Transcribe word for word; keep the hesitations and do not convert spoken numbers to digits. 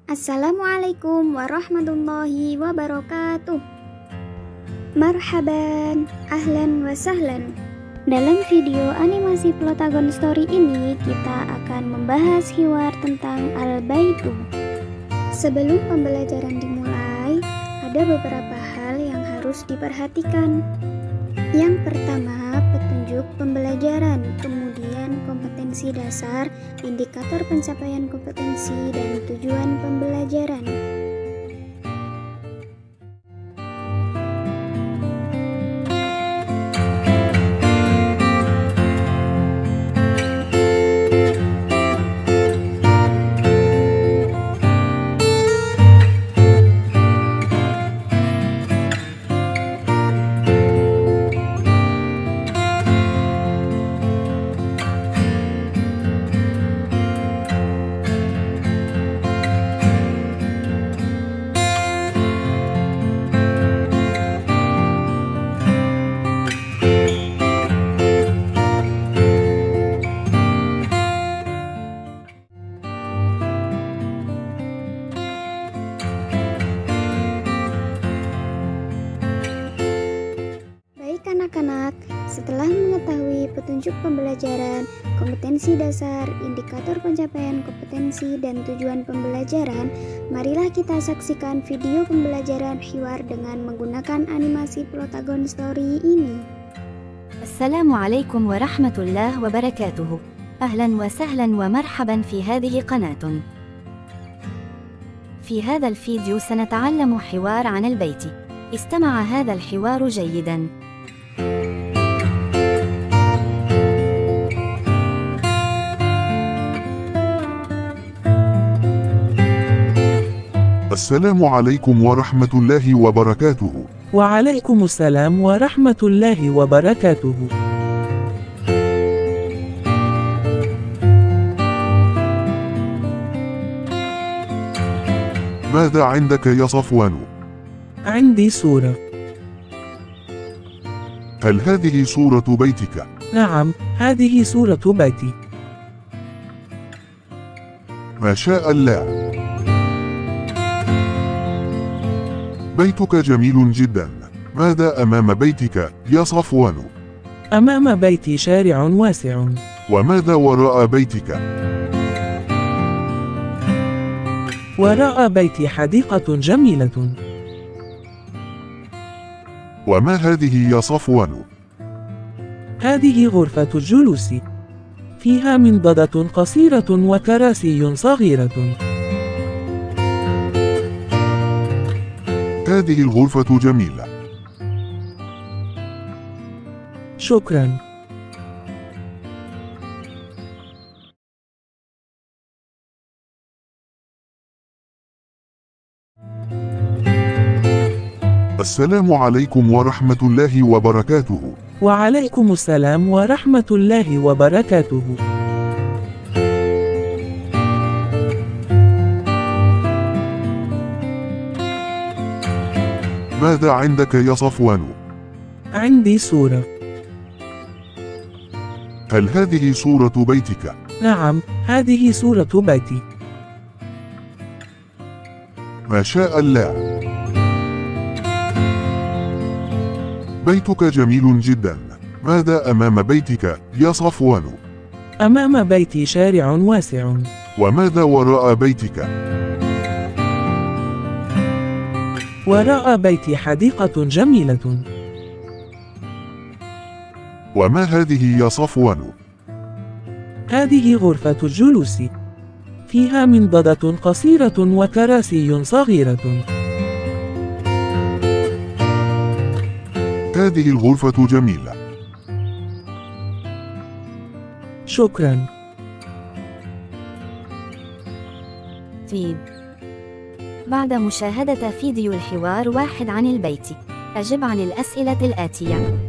Assalamualaikum warahmatullahi wabarakatuh. Marhaban, ahlan wa sahlan. Dalam video animasi Plotagon Story ini, kita akan membahas hiwar tentang Al-Baitu. Sebelum pembelajaran dimulai, ada beberapa hal yang harus diperhatikan. Yang pertama, petunjuk pembelajaran, kemudian kompetensi dasar, indikator pencapaian kompetensi, dan tujuan pembelajaran. Anak-anak, setelah mengetahui petunjuk pembelajaran, kompetensi dasar, indikator pencapaian kompetensi, dan tujuan pembelajaran, marilah kita saksikan video pembelajaran hiwar dengan menggunakan animasi Plotagon Story ini. Assalamualaikum warahmatullahi wabarakatuh. Ahlan wa sahlan wa marhaban في هذه قناة. في هذا الفيديو سنتعلم حوار عن البيت. استمع هذا الحوار جيدا. السلام عليكم ورحمة الله وبركاته. وعليكم السلام ورحمة الله وبركاته. ماذا عندك يا صفوان؟ عندي صورة. هل هذه صورة بيتك؟ نعم، هذه صورة بيتي. ما شاء الله. بيتك جميل جدا. ماذا أمام بيتك يا صفوان؟ أمام بيتي شارع واسع. وماذا وراء بيتك؟ وراء بيتي حديقة جميلة. وما هذه يا صفوان؟ هذه غرفة الجلوس. فيها منضدة قصيرة وكراسي صغيرة. هذه الغرفة جميلة. شكرا. السلام عليكم ورحمة الله وبركاته. وعليكم السلام ورحمة الله وبركاته. ماذا عندك يا صفوان؟ عندي صورة. هل هذه صورة بيتك؟ نعم، هذه صورة بيتي. ما شاء الله. بيتك جميل جدا. ماذا أمام بيتك يا صفوان؟ أمام بيتي شارع واسع. وماذا وراء بيتك؟ وراء بيتي حديقة جميلة. وما هذه يا صفوان؟ هذه غرفة الجلوس. فيها منضدة قصيرة وكراسي صغيرة. هذه الغرفة جميلة. شكرا. فيد. بعد مشاهدة فيديو الحوار واحد عن البيت، أجب عن الأسئلة الآتية.